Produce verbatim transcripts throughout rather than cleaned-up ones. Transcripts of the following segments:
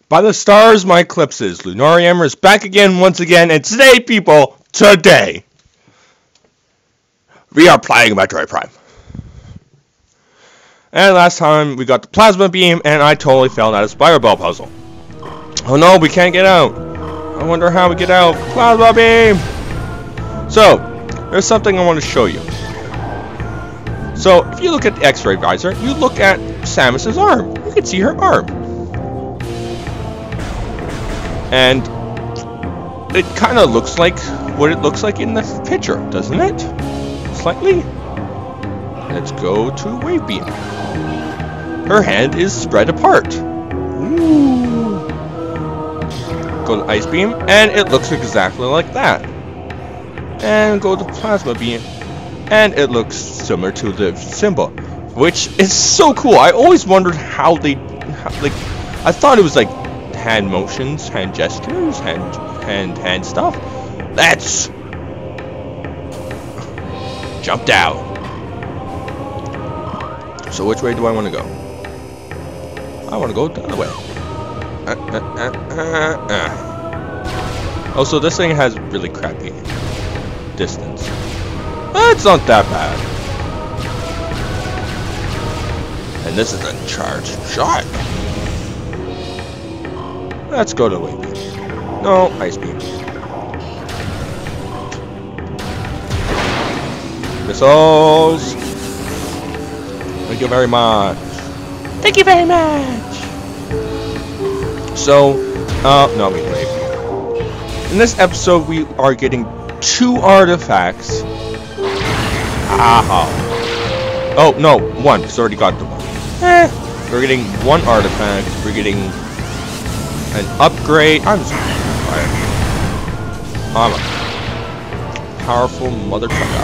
By the stars, my eclipses, Lunariamer is back again, once again, and today, people, today, we are playing Metroid Prime. And last time, we got the plasma beam, and I totally failed at a spiral ball puzzle. Oh no, we can't get out. I wonder how we get out. Plasma beam! So, there's something I want to show you. So, if you look at the X-ray visor, you look at Samus's arm. You can see her arm. And it kind of looks like what it looks like in the picture, doesn't it? Slightly. Let's go to Wave Beam. Her hand is spread apart. Ooh. Go to Ice Beam, and it looks exactly like that. And go to Plasma Beam, and it looks similar to the symbol, which is so cool. I always wondered how they, how, like, I thought it was like hand motions, hand gestures, hand, hand, hand stuff. Let's jump down. So which way do I want to go? I want to go the other way. Uh, uh, uh, uh, uh. Also, this thing has really crappy distance. Uh, it's not that bad. And this is a charged shot. Let's go to Wave Beam. No, Ice Beam. Missiles! Thank you very much. Thank you very much! So, uh, no, wait, wait. In this episode, we are getting two artifacts. Aha. Oh, no, one, because I already got the one. Eh, we're getting one artifact, we're getting an upgrade. I'm just fire. I'm a powerful mother trucker.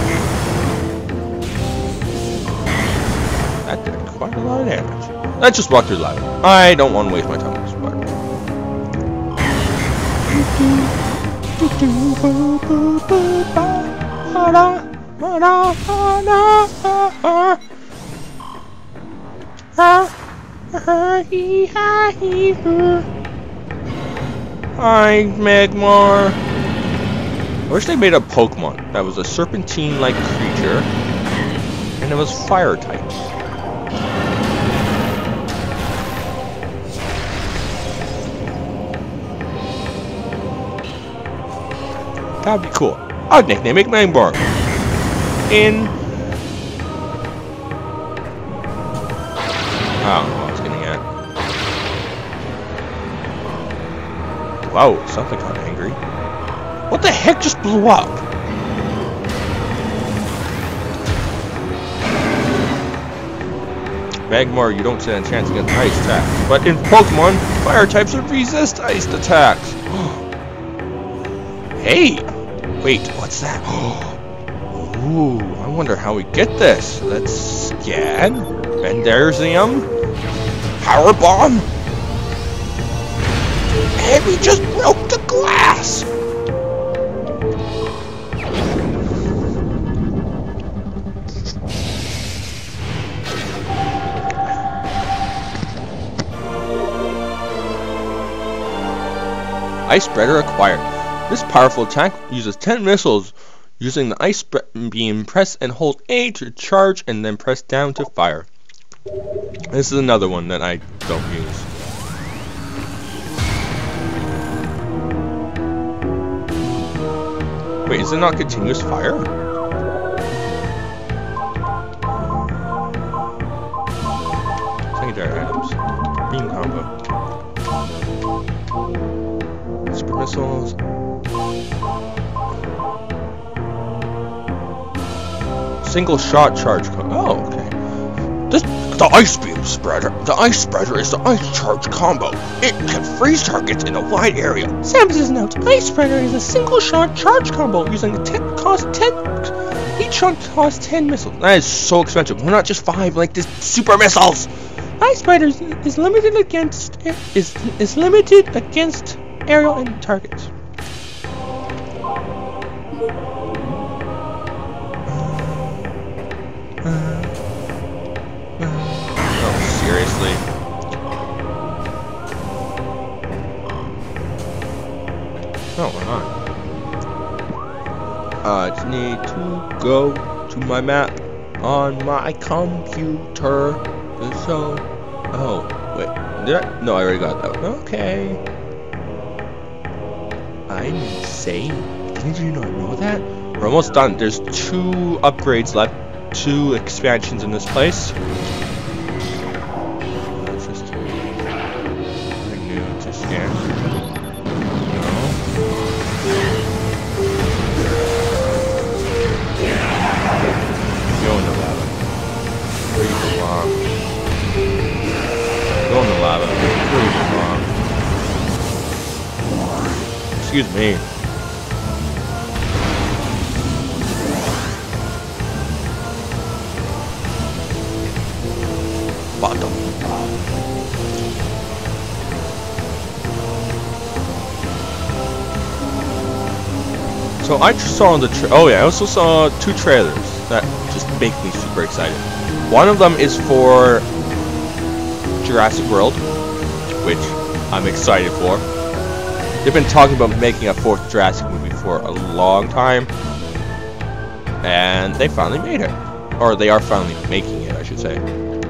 That did quite a lot of damage. Let's just walk through the lava. I don't want to waste my time on this part. Hi, Magmar. I wish they made a Pokemon that was a serpentine-like creature, and it was fire type. That'd be cool. I'd nickname it Magmar. In I don't know what I was getting at. Wow, something kind of angry. What the heck just blew up? Magmar, you don't stand a chance against ice attacks. But in Pokemon, fire types would resist ice attacks. Hey! Wait, what's that? Ooh, I wonder how we get this. Let's scan. Benderzium. Power bomb. And we just broke the glass. Ice Spreader acquired. This powerful attack uses ten missiles. Using the Ice Beam, press and hold A to charge and then press down to fire. This is another one that I don't use. Wait, is it not continuous fire? Secondary items. Beam combo. Super missiles. Single shot charge code. Oh, okay. This the ice beam spreader. The ice spreader is the ice charge combo. It can freeze targets in a wide area. Samus's note: ice spreader is a single shot charge combo using a ten cost ten. Each shot costs ten missiles. That is so expensive. We're not just five like this super missiles. Ice spreader is, is limited against is is limited against aerial and targets. Oh, seriously? Oh, why not? I just need to go to my map on my computer. So, oh, wait, did I? No, I already got that one. Okay. I'm insane. Did you not know that? We're almost done. There's two upgrades left, two expansions in this place. Let's just renew to scan. No. Go in the lava. Where you belong. Go in the lava. Where you belong. Excuse me. Bottom. So I just saw the tra oh yeah, I also saw two trailers that just make me super excited. One of them is for Jurassic World, which I'm excited for. They've been talking about making a fourth Jurassic movie for a long time, and they finally made it. Or they are finally making it, I should say.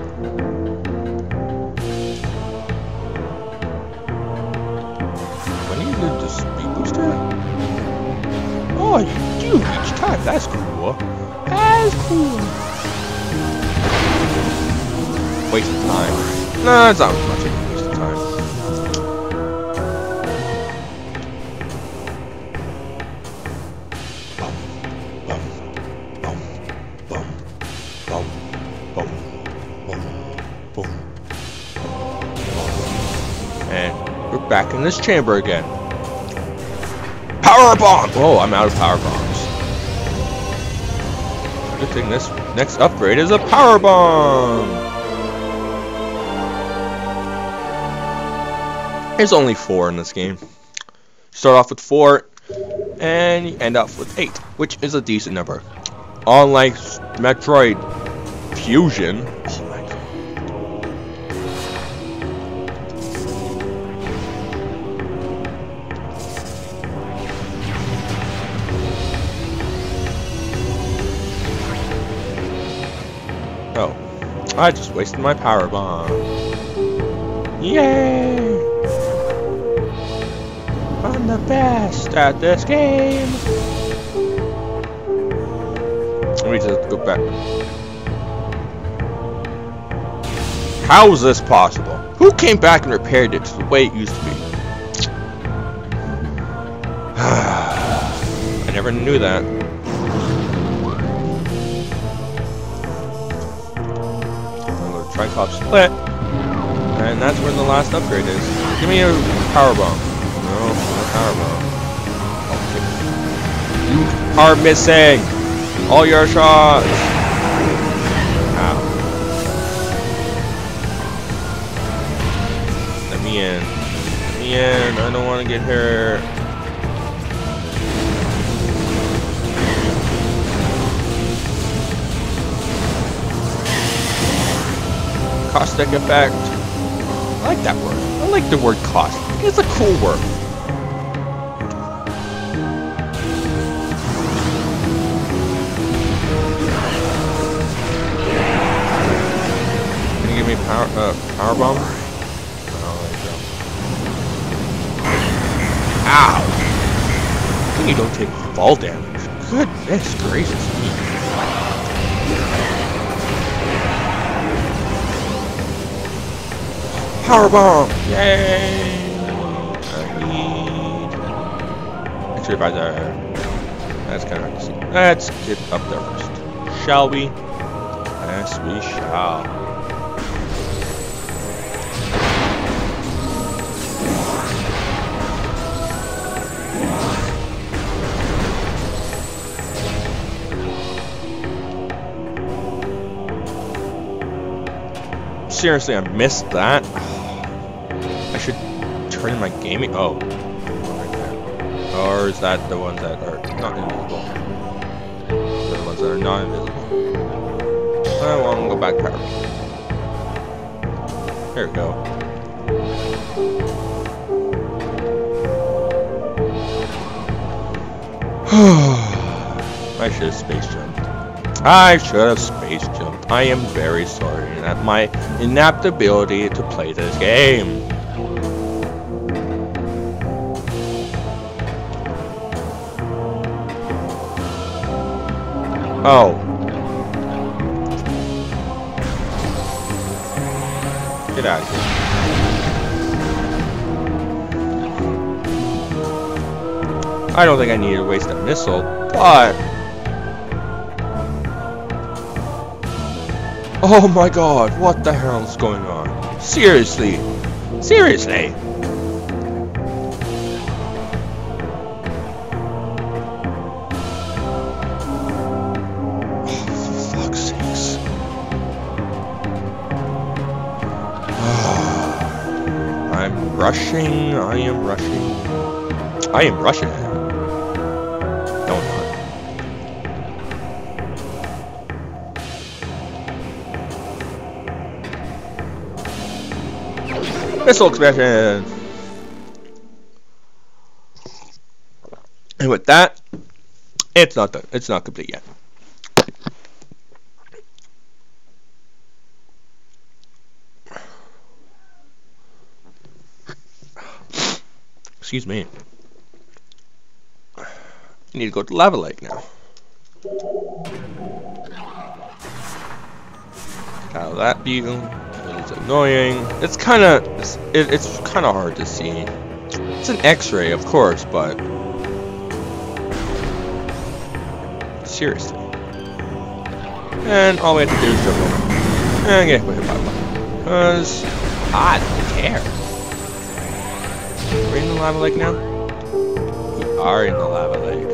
When are you doing the speed booster? Oh, you do each time. That's cool. That's cool. Waste of time. No, it's not much of a waste of time. And we're back in this chamber again. Power bomb! Oh, I'm out of power bombs. Good thing this next upgrade is a power bomb. There's only four in this game. Start off with four, and you end up with eight, which is a decent number. Unlike Metroid Fusion. Oh my god. Oh, I just wasted my power bomb. Yay! I'm the best at this game. Let me just go back. How is this possible? Who came back and repaired it to the way it used to be? I never knew that. Triclops split, and that's where the last upgrade is. Give me a power bomb. No, no power bomb. Okay. You are missing all your shots. Ow. Let me in. Let me in. I don't want to get hurt. Caustic effect. I like that word. I like the word caustic. It's a cool word. Can you give me a power uh, power bomb? Oh, ow! I think you don't take fall damage. Goodness gracious me. Power bomb! Yay! I need Metroid Visor. That's kind of hard to see. Let's get up there first, shall we? Yes, we shall. Seriously, I missed that. I should turn in my gaming. Oh, right there. Or is that the ones that are not invisible? They're the ones that are not invisible. I want to go back power. There we go. I should have space jumped. I should have space jumped. I am very sorry at my inaptability to play this game. Oh. Get out of here. I don't think I need to waste a missile, but... Oh my god, what the hell is going on? Seriously? Seriously? Oh, for fuck's sakes. I'm rushing, I am rushing. I am rushing. No, I'm not. Missile expansion! And with that, it's not done. It's not complete yet. Excuse me. I need to go to Lava Lake now. Out of that view. It's annoying. It's kind of it, it's kind of hard to see. It's an X-ray, of course, but seriously. And all we have to do is jump over and get hit by one. Because I don't care. We're in the lava lake now. We are in the lava lake.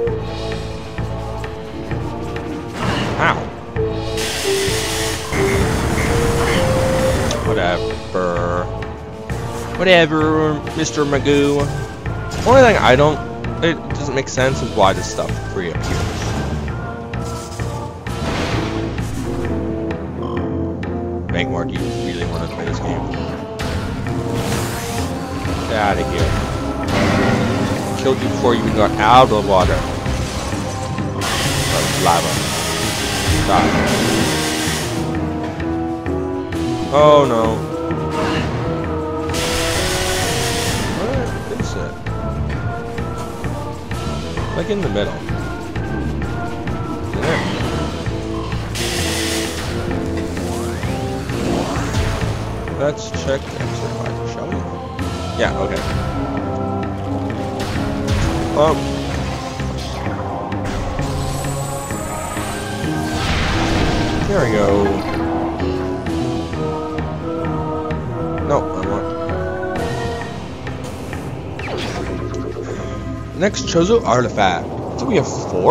Ow. Whatever. Whatever, Mister Magoo. Only thing I don't, it doesn't make sense is why this stuff reappears. Magmar, do you really want to play this game? Get out of here. I killed you before you even got out of the water. Oh, lava. Die. Oh no. What is it? Like in the middle. There. Let's check X-ray visor, shall we? Yeah, okay. Um. There we go. No, I want. Next Chozo artifact. Do we have four?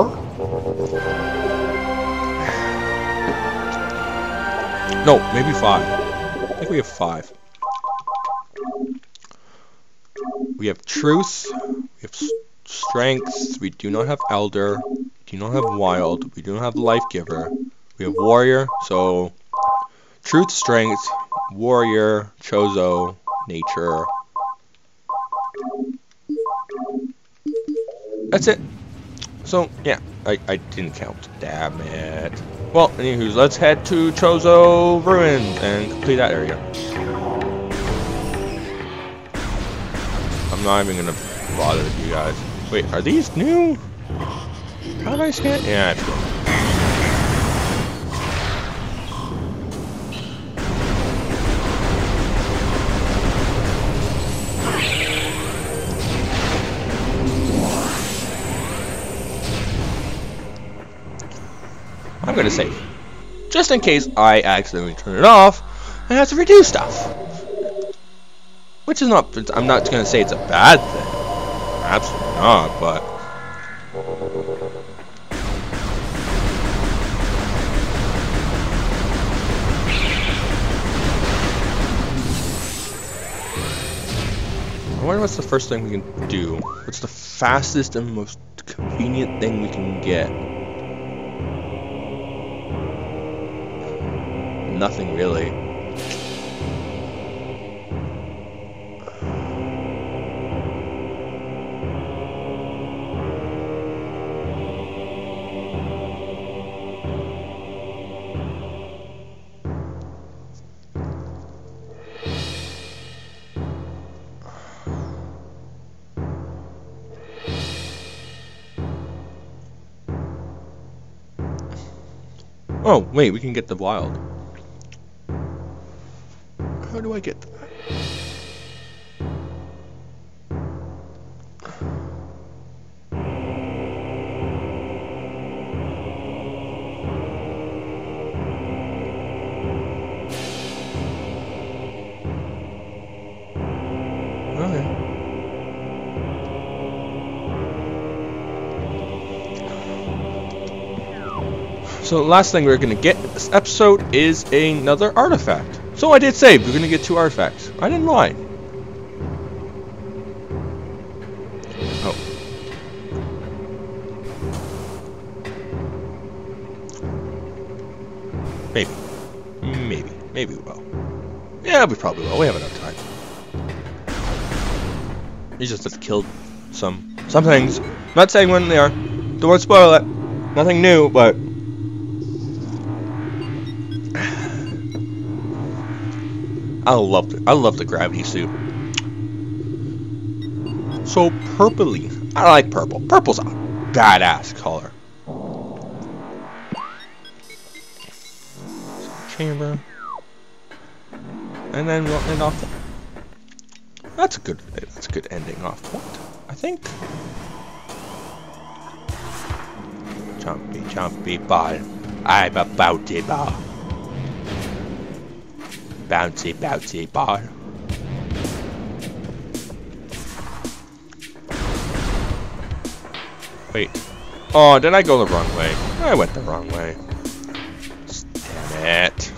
No, maybe five. I think we have five. We have truth. We have strength. We do not have elder. We do not have wild. We do not have life giver. We have warrior. So truth, strength, warrior, Chozo, nature. That's it. So, yeah, I, I didn't count. Damn it. Well, anywho, let's head to Chozo Ruins and complete that area. I'm not even gonna bother with you guys. Wait, are these new? How did I scan? Yeah, it's good. I'm gonna save, just in case I accidentally turn it off and have to redo stuff. Which is not, I'm not gonna say it's a bad thing. Absolutely not, but I wonder what's the first thing we can do. What's the fastest and most convenient thing we can get? Nothing really. Oh, wait, we can get the wild. How do I get that? Okay. So the last thing we're gonna get in this episode is another artifact. So I did say we're gonna get two artifacts. I didn't lie. Oh. Maybe. Maybe. Maybe we will. Yeah, we probably will. We have enough time. You just have to kill some some things. Not saying when they are. Don't want to spoil it. Nothing new, but I love the I love the gravity suit. So purpley. I like purple. Purple's a badass color. Chamber. And then we'll end off there. That's a good that's a good ending off point, I think. Chompy, chompy ball. I'm a bouncy ball. Bouncy, bouncy ball. Wait. Oh, did I go the wrong way? I went the wrong way. Damn it.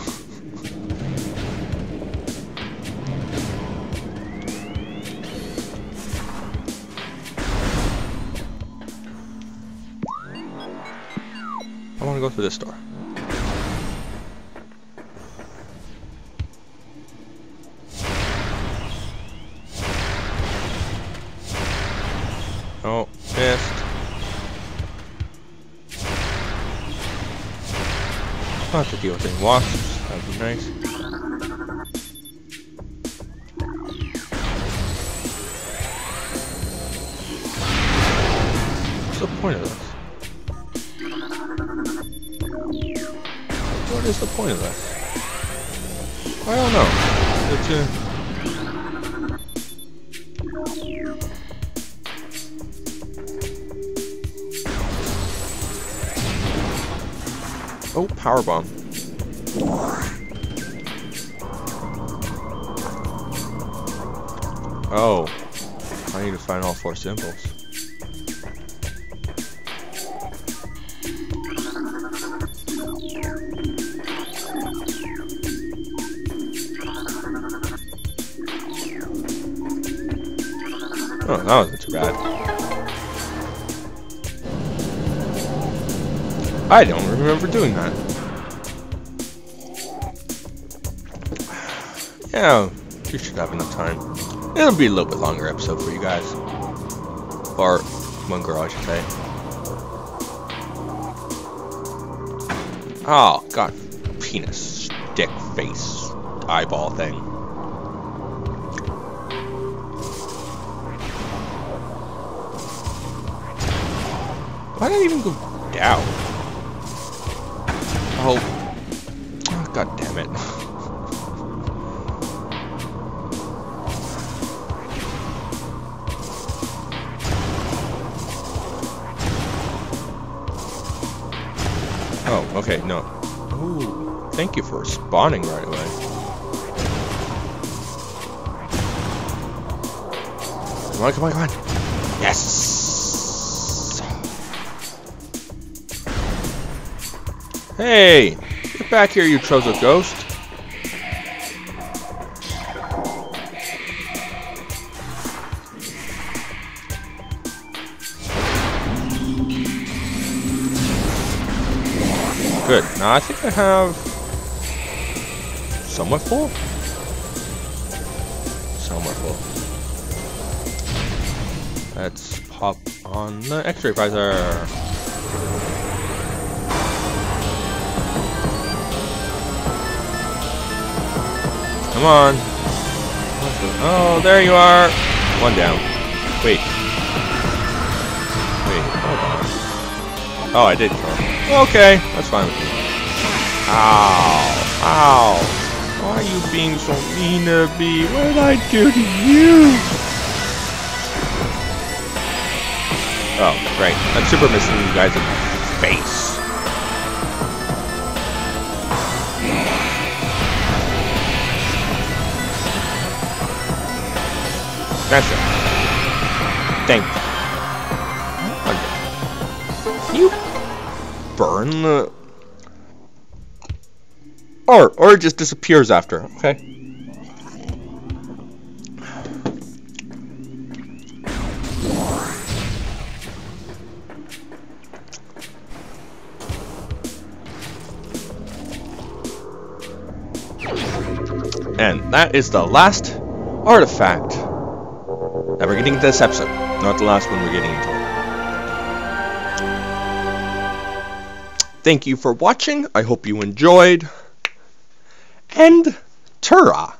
I want to go through this door. Oh, missed. Not to deal with any wasps. That would be nice. What's the point of this? What is the point of this? I don't know. It's uh... Oh, power bomb. Oh, I need to find all four symbols. Oh, that wasn't too bad. I don't remember doing that. Yeah, you should have enough time. It'll be a little bit longer episode for you guys. Or one girl, I should say. Oh, God. Penis, stick, face, eyeball thing. Why did I even go down? Oh. Oh, God damn it. Oh, okay, no. Ooh, thank you for spawning right away. Come on, come on, come on. Yes! Hey! Get back here, you Trozo ghost! Good. Now I think I have somewhat full. Somewhat full. Let's pop on the X-ray visor. Come on. Oh, there you are. One down. Wait. Wait, hold on. Oh, I did kill him. Okay, that's fine with me. Ow. Ow. Why are you being so mean to me? What did I do to you? Oh, great. I'm super missing you guys in the face. That's it. Thank you. You burn the... Or, or it just disappears after, okay? And that is the last artifact that we're getting into this episode. Not the last one we're getting into. Thank you for watching. I hope you enjoyed. And Tura.